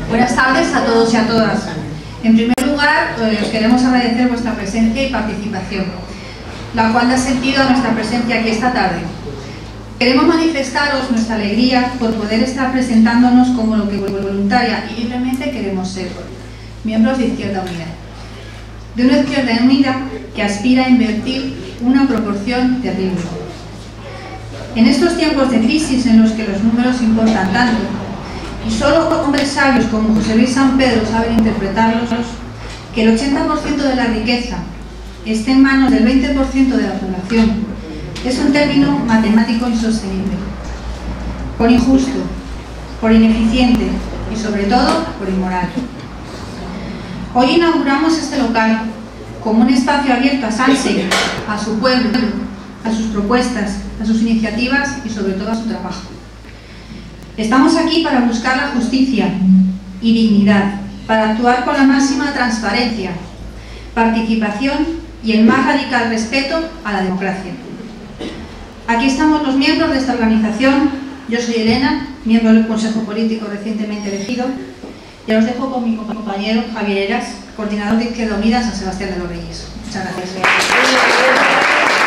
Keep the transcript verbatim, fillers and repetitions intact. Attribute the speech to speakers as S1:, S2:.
S1: Buenas tardes a todos y a todas. En primer lugar, os queremos agradecer vuestra presencia y participación, la cual da sentido a nuestra presencia aquí esta tarde. Queremos manifestaros nuestra alegría por poder estar presentándonos como lo que voluntaria y libremente queremos ser, miembros de Izquierda Unida. De una Izquierda Unida que aspira a invertir una proporción terrible. En estos tiempos de crisis en los que los números importan tanto, y solo hombres sabios como José Luis San Pedro saben interpretarlos, que el ochenta por ciento de la riqueza esté en manos del veinte por ciento de la población, es un término matemático insostenible, por injusto, por ineficiente y sobre todo por inmoral. Hoy inauguramos este local como un espacio abierto a Sanse, a su pueblo, a sus propuestas, a sus iniciativas y sobre todo a su trabajo. Estamos aquí para buscar la justicia y dignidad, para actuar con la máxima transparencia, participación y el más radical respeto a la democracia. Aquí estamos los miembros de esta organización. Yo soy Elena, miembro del Consejo Político recientemente elegido, y os dejo con mi compañero Javier Heras, coordinador de Izquierda Unida San Sebastián de los Reyes. Muchas gracias.